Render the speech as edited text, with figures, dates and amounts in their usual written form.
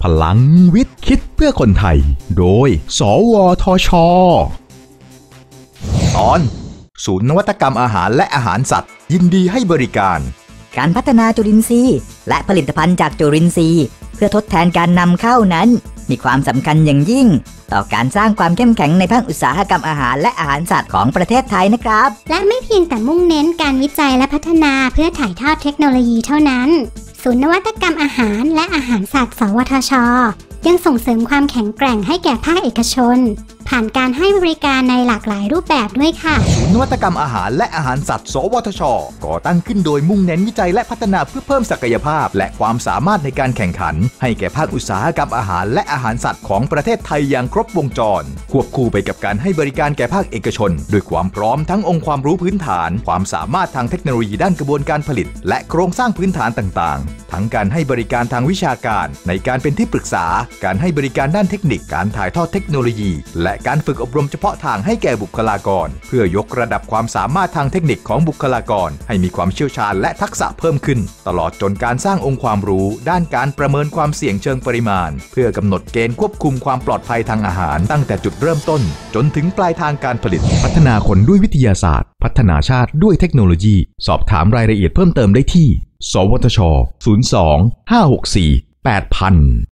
พลังวิทย์คิดเพื่อคนไทยโดยสวทช.ตอนศูนย์นวัตกรรมอาหารและอาหารสัตว์ยินดีให้บริการการพัฒนาจุลินทรีย์และผลิตภัณฑ์จากจุลินทรีย์เพื่อทดแทนการนำเข้านั้นมีความสำคัญอย่างยิ่งต่อการสร้างความเข้มแข็งในภาคอุตสาหกรรมอาหารและอาหารสัตว์ของประเทศไทยนะครับและไม่เพียงแต่มุ่งเน้นการวิจัยและพัฒนาเพื่อถ่ายทอดเทคโนโลยีเท่านั้นศูนย์นวัตกรรมอาหารและอาหารสัตว์สวทช.ยังส่งเสริมความแข็งแกร่งให้แก่ภาคเอกชนผ่านการให้บริการในหลากหลายรูปแบบด้วยค่ะศูนย์นวัตกรรมอาหารและอาหารสัตว์สวทช.ก่อตั้งขึ้นโดยมุ่งเน้นวิจัยและพัฒนาเพื่อเพิ่มศักยภาพและความสามารถในการแข่งขันให้แก่ภาคอุตสาหกรรมอาหารและอาหารสัตว์ของประเทศไทยอย่างครบวงจรควบคู่ไปกับการให้บริการแก่ภาคเอกชนด้วยความพร้อมทั้งองค์ความรู้พื้นฐานความสามารถทางเทคโนโลยีด้านกระบวนการผลิตและโครงสร้างพื้นฐานต่างๆทั้งการให้บริการทางวิชาการในการเป็นที่ปรึกษาการให้บริการด้านเทคนิคการถ่ายทอดเทคโนโลยีและการฝึกอบรมเฉพาะทางให้แก่บุคลากรเพื่อยกระดับความสามารถทางเทคนิคของบุคลากรให้มีความเชี่ยวชาญและทักษะเพิ่มขึ้นตลอดจนการสร้างองค์ความรู้ด้านการประเมินความเสี่ยงเชิงปริมาณเพื่อกำหนดเกณฑ์ควบคุมความปลอดภัยทางอาหารตั้งแต่จุดเริ่มต้นจนถึงปลายทางการผลิตพัฒนาคนด้วยวิทยาศาสตร์พัฒนาชาติด้วยเทคโนโลยีสอบถามรายละเอียดเพิ่มเติมได้ที่สวทช. 02 564 8000